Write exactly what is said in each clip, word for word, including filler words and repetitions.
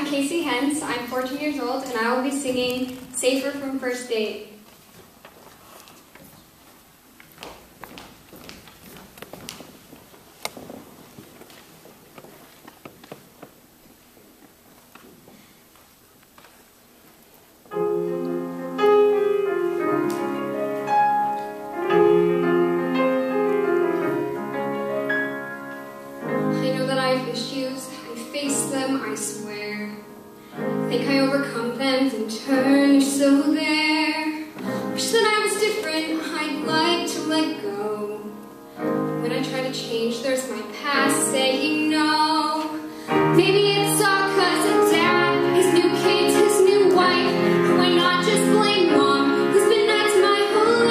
I'm Casey Hens, I'm fourteen years old, and I will be singing Safer from First Date. Issues, I face them, I swear. Think I overcome them, then turn, you're still there. Wish that I was different, I'd like to let go. When I try to change, there's my past saying no. Maybe it's all cause of dad, his new kids, his new wife. Why not just blame mom, who's been nuts my whole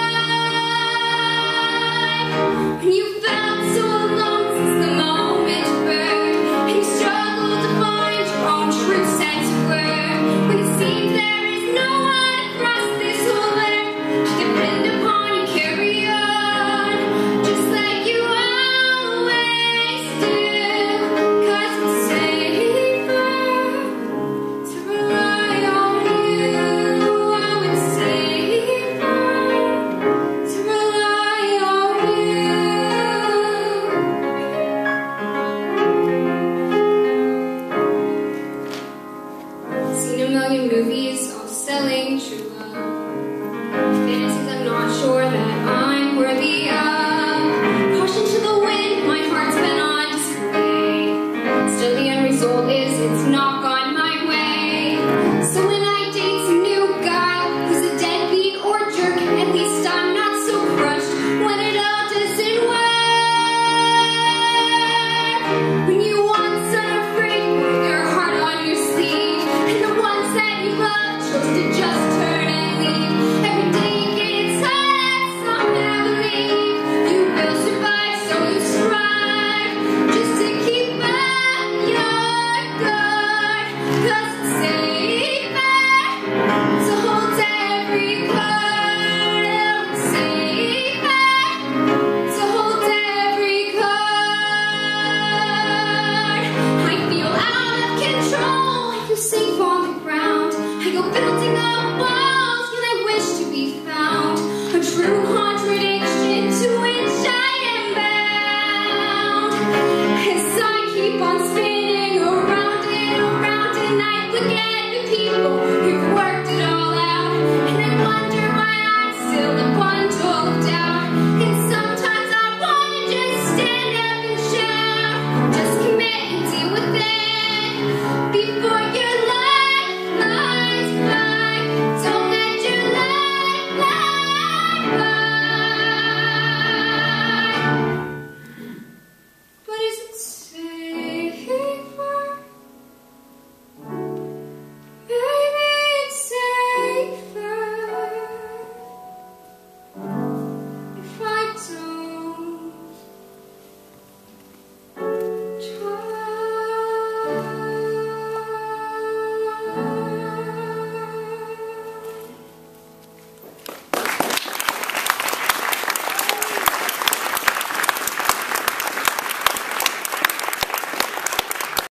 life? When you felt so alone since the moment you burned, and you struggled to find your own true sense of worth. When it seems there is no one across this whole earth to depend upon, you carry on, just like you always do. Cause it's safer to rely on you. Oh, it's safer to rely on you. Seen a million movies all selling true love. Fantasies I'm not sure that I'm worthy of. Caution to the wind, my heart's been on display. Still the end result is it's not gone my way. So when I date some new guy who's a deadbeat or jerk, at least I'm not so crushed when it all doesn't work. When you once unafraid wore your heart on your sleeve, and the ones that you love chose to just turn and leave. Every day you get tired, something I believe you will survive, so you strive just to keep up your guard. Cause it's safer to hold every card. Oh, it's safer to hold every card. I feel out of control, I feel safe on the ground. I go building up